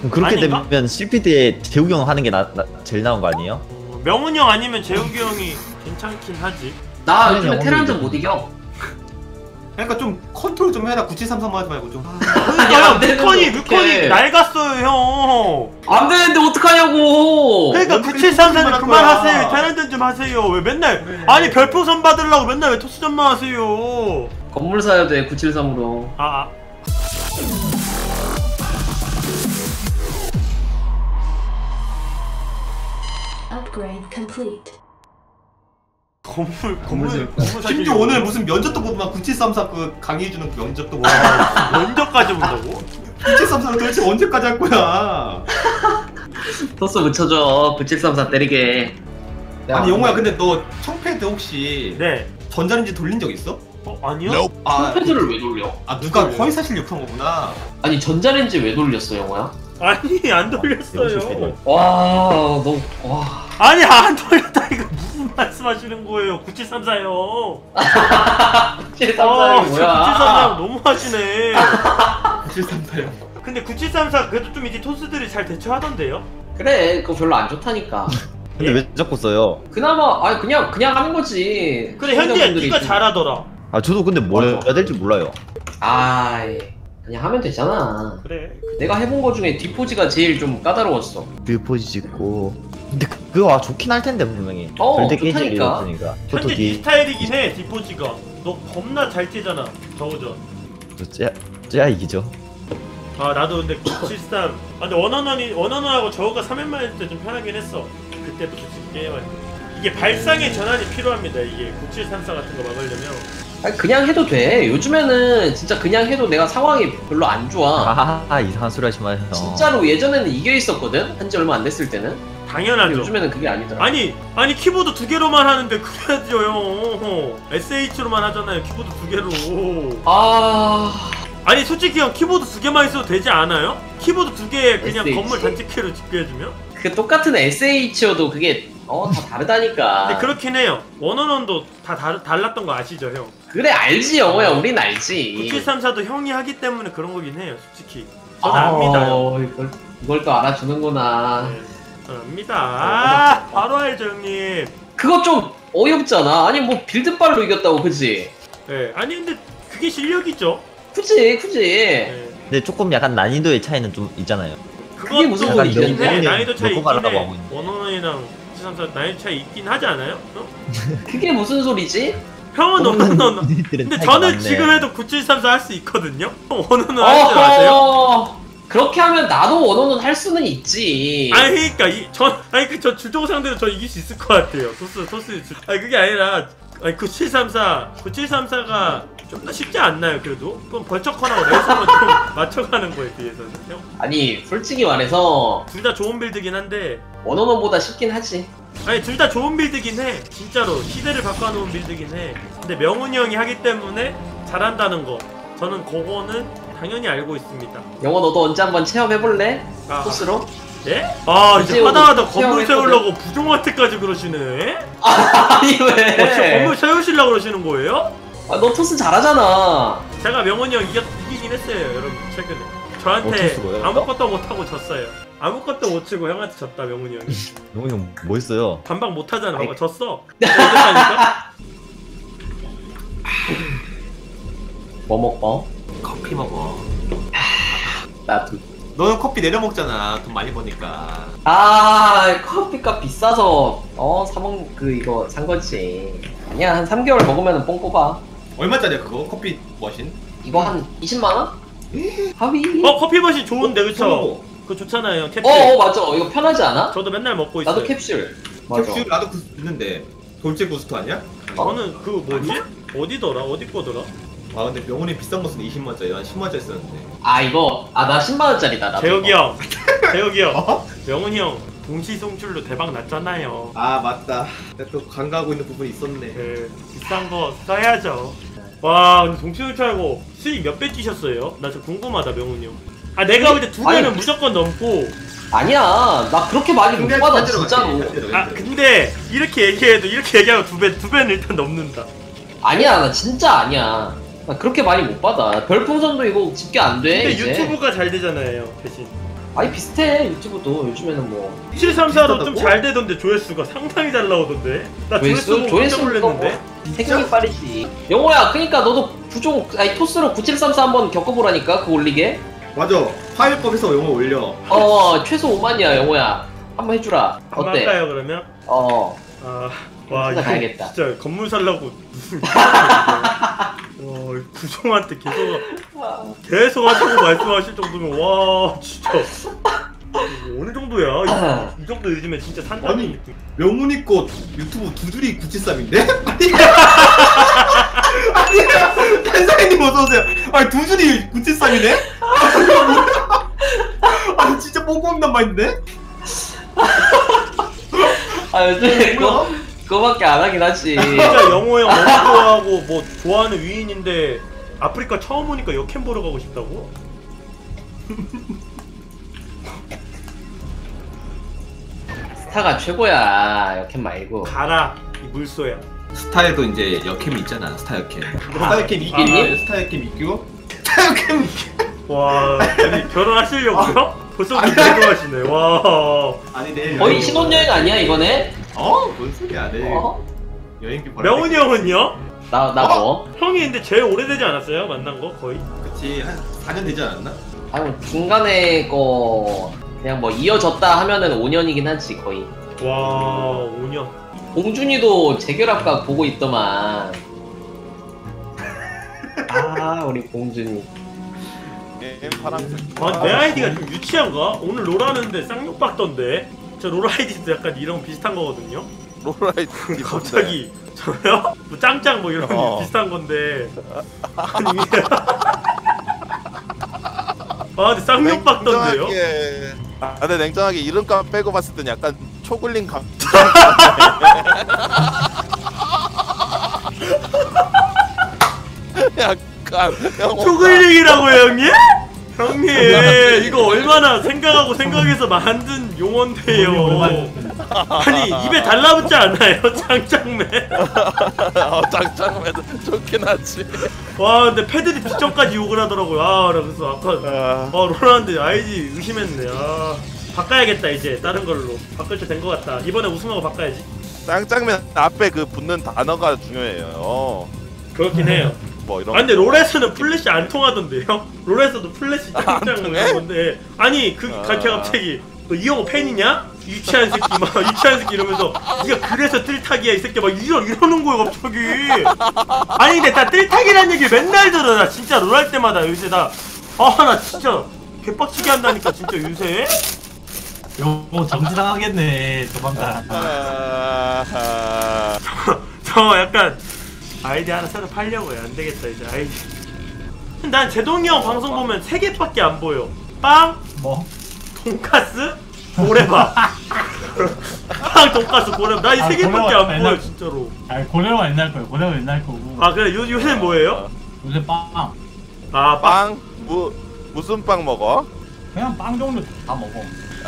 그럼 그렇게 아닌가? 되면 실피드에 재욱이 형 하는 게 제일 나은 거 아니에요? 명훈이 형 아니면 재욱이 형이 괜찮긴 하지. 나 그냥 요즘에 테란전 오늘 못 이겨. 그러니까 좀 컨트롤 좀 해라. 9733 하지 말고 좀. 그러니까 안 되는데 뮤컨이 어떡해. 낡았어요 형. 안 되는데 어떡하냐고. 그러니까 뭔 9733은 소리 그만하세요. 거야. 테란전 좀 하세요. 왜 맨날 그래. 아니 별풍선 받으려고 맨날 왜 토스전만 하세요. 건물 사야 돼 973으로. 아. Upgrade complete. 건물 사실 심지어 오늘 무슨 면접도 보더만 9734 그 강의해주는 그 면접도 보고. 면접까지 본다고? 9734는 도대체 언제까지 할 거야? 토스 묻혀줘 9734 때리게. 아니 영호야, 근데 너 청패드 혹시 네. 전자레인지 돌린 적 있어? 아니요? 아, 패드를 왜 돌려? 누가 그걸 허위 사실 유포한 거구나. 아니 전자레인지 왜 돌렸어 영호야? 아니 안 돌렸어요. 와, 너 와. 아니 안 돌렸다 이거 무슨 말씀하시는 거예요? 9734요. 9734이 뭐야? 9734 너무 하시네. 9734요. 근데 9734 그래도 좀 이제 토스들이 잘 대처하던데요? 그래, 그거 별로 안 좋다니까. 근데 왜 자꾸 써요? 그나마 아니 그냥 하는 거지. 근데 현재 시청자분들이 네가 좀- 잘하더라. 아 저도 근데 뭘 해야 될지 몰라요. 아이, 그냥 하면 되잖아. 그래. 내가 해본 거 중에 디포지가 제일 좀 까다로웠어. 뷰포지 짓고. 근데 그거 좋긴 할 텐데 분명히. 절대 깨지기 좋다니까. 없으니까. 현재 네 토토기 스타일이긴 해 디포지가. 너 겁나 잘 찌잖아 저우전. 째야 이기죠. 아 나도 근데 973. 아 근데 원원하고 저우가 3연만 했을 때 좀 편하긴 했어. 그때부터 지금 게임할 때. 이게 발상의 전환이 필요합니다. 이게 9734 같은 거 막으려면. 아니, 그냥 해도 돼. 요즘에는 진짜 그냥 해도 내가 상황이 별로 안 좋아. 아하하 이상한 소리 하지 마요. 진짜로 예전에는 이겨 있었거든. 한지 얼마 안 됐을 때는. 근데 당연하죠. 요즘에는 그게 아니더라. 아니 키보드 두 개로만 하는데 그래야죠 형. SH로만 하잖아요. 키보드 두 개로. 아니 솔직히 형 키보드 두 개만 있어도 되지 않아요? 키보드 두 개 그냥 SH? 건물 단지키로 짓게 해주면? 그 똑같은 SH여도 그게 다 다르다니까. 근데 그렇긴 해요. 원원원도 다 달랐던 거 아시죠 형? 그래 알지 영호야, 우린 알지. 9734도 형이 하기 때문에 그런 거긴 해요 솔직히. 저는 압니다 형. 이걸 또 알아주는구나. 네, 저는 압니다. 바로 알죠 형님. 그거 좀 어이없잖아. 아니 뭐 빌드빨로 이겼다고, 그치? 네, 아니 근데 그게 실력이죠. 그치. 네. 근데 조금 약간 난이도의 차이는 좀 있잖아요. 그것도 무슨 소리야? 있긴 해. 명분이 난이도 차이 몇 있긴 번 가려고 해. 하고 있는데. 원원원이랑 9734 난이도 차이 있긴 하지 않아요? 어? 그게 무슨 소리지? 형은 원원원. 근데 저는 지금 해도 9734 할 수 있거든요? 원원원 할 줄 아세요? 그렇게 하면 나도 원어는 할 수는 있지. 아니 그러니까 저 주종 상대로 저 이길 수 있을 것 같아요. 토스 아니 그게 아니라 아니 9734가 좀 더 쉽지 않나요? 그래도 좀 벌쩍하고 레이서만 좀 맞춰가는 거에 비해서는 형. 아니 솔직히 말해서 둘 다 좋은 빌드긴 한데 원어원보다 쉽긴 하지. 아니 둘 다 좋은 빌드긴 해. 진짜로 시대를 바꿔놓은 빌드긴 해. 근데 명훈이 형이 하기 때문에 잘한다는 거 저는 그거는 당연히 알고 있습니다. 영어 너도 언제 한번 체험해볼래? 아, 토스로? 예? 아 이제 하다하다 건물 체험했거든. 세우려고 부종한테까지 그러시네? 아니 저 왜? 건물 세우시려고 그러시는 거예요? 너 토스 잘하잖아. 제가 명훈이 형 이기긴 했어요 여러분 최근에. 저한테 토스고요? 아무것도 못하고 졌어요. 아무것도 못 치고 형한테 졌다 명훈이 형이. 용이 형 뭐 했어요? 반박 못하잖아. 봐봐 졌어. 이겼다니까? 뭐 먹어? 커피 먹어. 나도. 너는 커피 내려 먹잖아. 돈 많이 버니까. 커피값 비싸서 이거 산 거지. 그냥 한 3개월 먹으면 뽕 뽑아. 얼마짜리야 그거? 커피 머신? 이거 한 20만 원? 하위. 커피 맛이 좋은데 그쵸? 저거. 그거 좋잖아요 캡슐. 맞아. 이거 편하지 않아? 저도 맨날 먹고 있어요. 나도 캡슐. 맞아. 캡슐 나도 그 있는데. 돌체 구스토 아니야? 저는 그 뭐지? 어디더라? 어디 거더라? 아 근데 명훈이 비싼 거 쓰는 20만짜리. 난 10만짜리 썼는데. 나 10만 원짜리다. 나도. 재혁이 이거. 형. 재혁이 형. 어? 명훈이 형. 동시송출로 대박 났잖아요. 아 맞다. 내가 또 간과하고 있는 부분이 있었네. 네, 비싼 거 써야죠. 와, 근데 동시송출 알고 수익 몇 배 뛰셨어요? 나 진짜 궁금하다, 명훈이 형. 아, 내가 볼 때 두 배는 아니, 무조건 넘고. 아니야. 나 그렇게 많이 못 받아 진짜로. 아, 근데 이렇게 얘기하면 두 배는 일단 넘는다. 아니야. 나 진짜 아니야. 나 그렇게 많이 못 받아. 별풍선도 이거 집계 안 돼. 근데 이제. 유튜브가 잘 되잖아요, 대신. 아니 비슷해 유튜브도 요즘에는 뭐 734로 좀 잘 되던데 조회수가 상당히 잘 나오던데. 나 조회수 보고 깜짝 놀랐는데. 생각이 빠르지. 영호야, 그러니까 너도 구종 아니 토스로 9734 한번 겪어보라니까 그거 올리게. 맞아. 파일법에서 영어 올려. 최소 5만이야 영호야. 한번 해주라. 한번 어때? 할까요 그러면? 와 진짜 이거 가야겠다. 진짜 건물 살라고 무슨 구종한테 계속 하시고 말씀하실 정도면 와 진짜 이거 어느 정도야? 이 정도 요즘에 진짜 산다는 아니, 느낌. 명훈이 거 유튜브 두 줄이 973인데? 아니, 탄사이님 어서오세요. 아니, 두 줄이 973이네? 아니, 진짜 뽕뽕난 말인데? 요즘에 그거밖에 안 하긴 하지. 진짜 영호 형 너무 좋아하고 뭐 좋아하는 위인인데 아프리카 처음 오니까 역캠 보러 가고 싶다고? 스타가 최고야. 역캠 말고. 가라 이 물소야. 스타에도 이제 역캠이 있잖아. 스타 역캠. 스타일캠 있겠니? 이기니? 스타일캠 이기고? 스타일캠 이기고? 와 아니 결혼하시려고요? 벌써부터 결혼하시네. 와 아니, 내일 거의 여행 신혼여행 아니야 이거네? 뭔 소리야, 내일 어? 여행비 벌 명훈이 형은요? 나 뭐? 형이 근데 제일 오래되지 않았어요? 만난 거 거의? 그치, 한 4년 되지 않았나? 아니 중간에 거 그냥 뭐 이어졌다 하면은 5년이긴 하지 거의. 와 5년. 봉준이도 재결합각 보고 있더만. 우리 봉준이. 파랑색. 내 아이디가 좀 유치한가? 오늘 롤 하는데 쌍욕 박던데. 저 롤 아이디도 약간 이런 비슷한 거거든요. 롤라이트 갑자기 저요? 뭐 짱짱 뭐 이런 비슷한 건데. 아니 근데 쌍욕 박던데요? 근데 냉정하게 이름값 빼고 봤을 땐 약간 초글링 감. 약간 초글링이라고요 형님? 형님 이거 얼마나 생각하고 생각해서 만든 용어인데요. 아니 입에 달라붙지 않아요? 짱짱맨. 짱짱해도 좋긴 하지. 와 근데 패들이 뒷전까지 욕을 하더라고요. 나 그래서 아까 롤하는데 아이디 의심했네. 바꿔야겠다 이제 다른 걸로. 바꿀 때 된 것 같다. 이번에 우승하고 바꿔야지. 짱짱맨 앞에 그 붙는 단어가 중요해요. 그렇긴 해요. 뭐 이런. 근데 롤에서는 플래시 안 통하던데요? rol에서도 플래시 짱짱 통해? 이런 건데 아니 갑자기 너 이영호 팬이냐? 유치한 새끼 막 유치한 새끼 이러면서 니가 그래서 뜰타기야 이 새끼 막 이러는 거야 갑자기. 아니 근데 나 뜰타기란 얘기 맨날 들어. 나 진짜 롤 할 때마다 요새 나 진짜 개빡치게 한다니까 진짜 요새. 요거 정지당하겠네 조만간. 저 약간 아이디 하나 새로 팔려고요. 안 되겠다 이제 아이디. 난 제동이 형 방송 보면 3개밖에 안 보여. 빵, 뭐? 돈까스, 고래밥. 빵, 돈까스, 고래밥. 나 이 3개밖에 안 보여 진짜로. 고래가 옛날 거예요. 고래가 옛날 거고. 그래 요새는 뭐예요? 요새 빵. 빵? 무슨 빵 먹어? 그냥 빵 종류 다 먹어.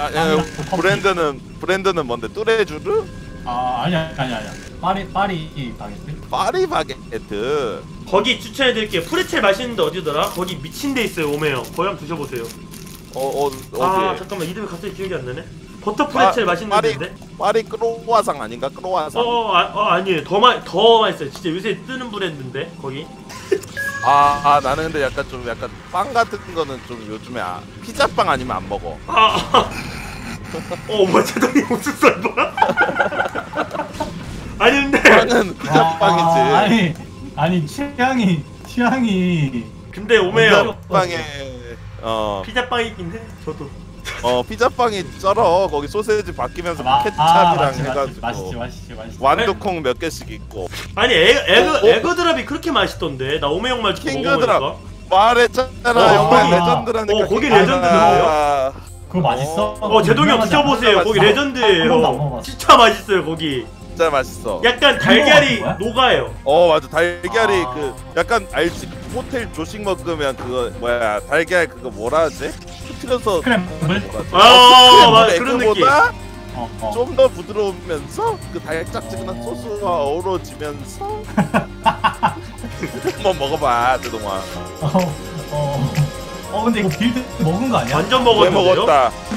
브랜드는 뭔데? 뚜레쥬르? 아니야. 파리 바게트. 파리 바게트. 거기 추천해드릴게요. 프레첼 맛있는데 어디더라? 거기 미친데 있어요 오메요. 거기 한번 드셔보세요. 어디? 잠깐만 이름이 갑자기 기억이 안 나네. 버터 프레첼 맛있는 데인데? 파리 크로와상 아닌가? 크로와상. 아니에요. 더 맛있어요. 진짜 요새 뜨는 브랜드인데 거기. 나는 근데 약간 빵 같은 거는 좀 요즘에 피자빵 아니면 안 먹어. 뭐 제동이 무슨 썰 뭐야? 아니 근데 빵은 피자빵이지. 아니 취향이 근데 오메요 피자빵에 피자빵이긴 해 저도. 피자빵이 쩔어. 거기 소세지 바뀌면서 케찹이랑 해가지고 맛있지. 완두콩 몇 개씩 있고. 아니 에그드랍이 그렇게 맛있던데. 나 오메 형 말 듣고 먹어보니까. 말했잖아. 영화 레전드라니까. 거기 레전드인데요? 그거 맛있어? 제동이 형 드셔보세요. 거기 레전드예요. 진짜 맛있어요 거기. 진짜 맛있어. 약간 달걀이 녹아요. 맞아. 달걀이 그 약간 알지? 호텔 조식 먹으면 그거 뭐야 달걀 그거 뭐라 하지? 튀겨서 스크램블? 맞아 그런 느낌. 좀 더 부드러우면서 그 달짝지근한 소스와 어우러지면서 한번 먹어봐 제동아. 근데 이거 빌드 먹은 거 아니야? 완전 왜 먹었는데요? 먹었다